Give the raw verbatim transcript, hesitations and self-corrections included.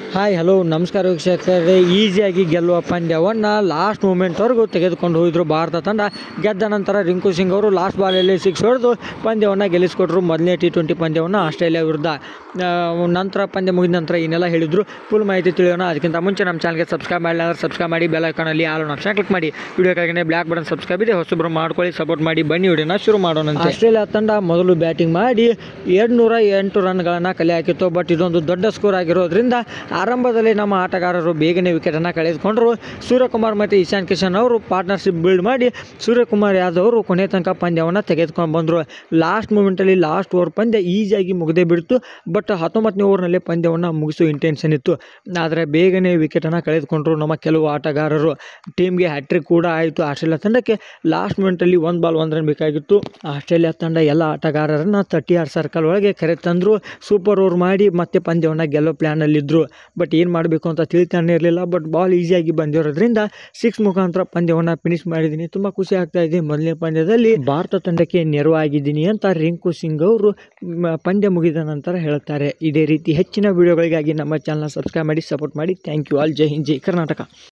Hi hello ನಮಸ್ಕಾರ ವೀಕ್ಷಕರೇ. ಈಸಿಯಾಗಿ ಗೆಲ್ಲುವ ಪಂದ್ಯವನ್ನು ಲಾಸ್ಟ್ ಮೂಮೆಂಟ್ವರೆಗೂ ತೆಗೆದುಕೊಂಡು ಹೋಗಿದ್ರು ಭಾರತ ತಂಡ. ಗೆದ್ದ ನಂತರ ರಿಂಕು ಸಿಂಗ್ ಅವರು ಲಾಸ್ಟ್ ಬಾಲಲ್ಲಿ ಸಿಕ್ಸ್ ಹೊಡೆದು ಪಂದ್ಯವನ್ನು ಗೆಲ್ಲಿಸಿಕೊಟ್ರು ಮೊದಲನೇ ಟಿ ಟ್ವೆಂಟಿ ಪಂದ್ಯವನ್ನು ಆಸ್ಟ್ರೇಲಿಯಾ ವಿರುದ್ಧ. ನಂತರ ಪಂದ್ಯ ಮುಗಿದ ನಂತರ ಏನೆಲ್ಲ ಹೇಳಿದ್ರು ಫುಲ್ ಮಾಹಿತಿ ತಿಳಿಯೋಣ. ಅದಕ್ಕಿಂತ ಮುಂಚೆ ನಮ್ಮ ಚಾನಲ್ಗೆ ಸಬ್ಸ್ಕ್ರೈಬ್ ಮಾಡಿಲ್ಲ ಅಂದ್ರೆ ಸಬ್ಸ್ಕ್ರೈಬ್ ಮಾಡಿ, ಬೆಲ್ ಐಕಾನಲ್ಲಿ ಆಲ್ ಆಪ್ಷನ್ ಕ್ಲಿಕ್ ಮಾಡಿ. ವಿಡಿಯೋ ಕೆಳಗಡೆ ಬ್ಲ್ಯಾಕ್ ಬಟನ್ ಸಬ್ಸ್ಕ್ರೈಬ್ ಇದೆ, ಹೊಸಬ್ರು ಮಾಡ್ಕೊಳ್ಳಿ, ಸಪೋರ್ಟ್ ಮಾಡಿ. ಬನ್ನಿ ವಿಡಿಯೋನ ಶುರು ಮಾಡೋಣ. ಆಸ್ಟ್ರೇಲಿಯಾ ತಂಡ ಮೊದಲು ಬ್ಯಾಟಿಂಗ್ ಮಾಡಿ ಎರಡುನೂರ ಎಂಟು ರನ್ಗಳನ್ನು ಕಲೆ ಹಾಕಿತ್ತು. ಬಟ್ ಇದೊಂದು ದೊಡ್ಡ ಸ್ಕೋರ್ ಆಗಿರೋದ್ರಿಂದ ಆರಂಭದಲ್ಲಿ ನಮ್ಮ ಆಟಗಾರರು ಬೇಗನೆ ವಿಕೆಟನ್ನು ಕಳೆದುಕೊಂಡರು. ಸೂರ್ಯಕುಮಾರ್ ಮತ್ತು ಇಶಾನ್ ಕಿಶನ್ ಅವರು ಪಾರ್ಟ್ನರ್ಶಿಪ್ ಬಿಲ್ಡ್ ಮಾಡಿ ಸೂರ್ಯಕುಮಾರ್ ಯಾದವ್ ಅವರು ಕೊನೆ ತನಕ ಪಂದ್ಯವನ್ನು ತೆಗೆದುಕೊಂಡು ಬಂದರು. ಲಾಸ್ಟ್ ಮೂಮೆಂಟಲ್ಲಿ ಲಾಸ್ಟ್ ಓವರ್ ಪಂದ್ಯ ಈಸಿಯಾಗಿ ಮುಗದೇ ಬಿಡ್ತು. ಬಟ್ ಹತ್ತೊಂಬತ್ತನೇ ಓವರ್ನಲ್ಲಿ ಪಂದ್ಯವನ್ನು ಮುಗಿಸುವ ಇಂಟೆನ್ಷನ್ ಇತ್ತು. ಆದರೆ ಬೇಗನೆ ವಿಕೆಟನ್ನು ಕಳೆದುಕೊಂಡರು ನಮ್ಮ ಕೆಲವು ಆಟಗಾರರು. ಟೀಮ್ಗೆ ಹ್ಯಾಟ್ರಿಕ್ ಕೂಡ ಆಯಿತು ಆಸ್ಟ್ರೇಲಿಯಾ ತಂಡಕ್ಕೆ. ಲಾಸ್ಟ್ ಮೂಮೆಂಟಲ್ಲಿ ಒಂದು ಬಾಲ್ ಒಂದು ರನ್ ಬೇಕಾಗಿತ್ತು. ಆಸ್ಟ್ರೇಲಿಯಾ ತಂಡ ಎಲ್ಲ ಆಟಗಾರರನ್ನು ತರ್ಟಿ ಆರ್ ಸರ್ಕಲ್ ಒಳಗೆ ಕರೆ ತಂದರು. ಸೂಪರ್ ಓವರ್ ಮಾಡಿ ಮತ್ತೆ ಪಂದ್ಯವನ್ನು ಗೆಲ್ಲೋ ಪ್ಲ್ಯಾನಲ್ಲಿದ್ದರು. ಬಟ್ ಏನು ಮಾಡಬೇಕು ಅಂತ ತಿಳಿತಾನೆ ಇರಲಿಲ್ಲ. ಬಟ್ ಬಾಲ್ ಈಸಿಯಾಗಿ ಬಂದಿರೋದ್ರಿಂದ ಸಿಕ್ಸ್ ಮುಖಾಂತರ ಪಂದ್ಯವನ್ನು ಫಿನಿಶ್ ಮಾಡಿದ್ದೀನಿ. ತುಂಬ ಖುಷಿ ಆಗ್ತಾ ಇದೆ. ಮೊದಲನೇ ಪಂದ್ಯದಲ್ಲಿ ಭಾರತ ತಂಡಕ್ಕೆ ನೆರವಾಗಿದ್ದೀನಿ ಅಂತ ರಿಂಕು ಸಿಂಗ್ ಅವರು ಪಂದ್ಯ ಮುಗಿದ ನಂತರ ಹೇಳ್ತಾರೆ. ಇದೇ ರೀತಿ ಹೆಚ್ಚಿನ ವಿಡಿಯೋಗಳಿಗಾಗಿ ನಮ್ಮ ಚಾನಲ್ ಸಬ್ಸ್ಕ್ರೈಬ್ ಮಾಡಿ, ಸಪೋರ್ಟ್ ಮಾಡಿ. Thank you all. ಜೈ ಹಿಂದ್, ಜೈ ಕರ್ನಾಟಕ.